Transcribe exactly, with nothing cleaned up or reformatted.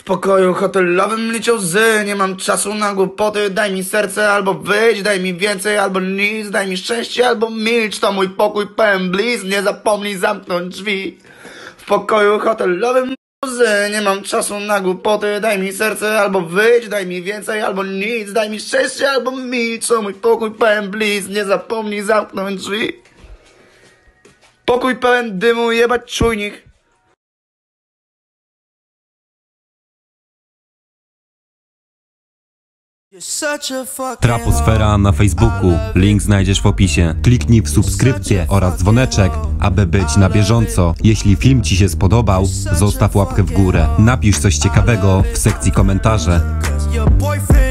pokoju hotelowym liczę łzy, nie mam czasu na głupoty. Daj mi serce albo wyjdź, daj mi więcej albo nic. Daj mi szczęście albo milcz, to mój pokój pełen bliz. Nie zapomnij zamknąć drzwi. W pokoju hotelowym łzy, nie mam czasu na głupoty. Daj mi serce albo wyjdź, daj mi więcej albo nic. Daj mi szczęście albo milcz, to mój pokój pełen bliz. Nie zapomnij zamknąć drzwi. Pokój pełen dymu, jebać czujnik. Traposfera na Facebooku. Link znajdziesz w opisie. Kliknij w subskrypcję oraz dzwoneczek, aby być na bieżąco. Jeśli film ci się spodobał, zostaw łapkę w górę. Napisz coś ciekawego w sekcji komentarze.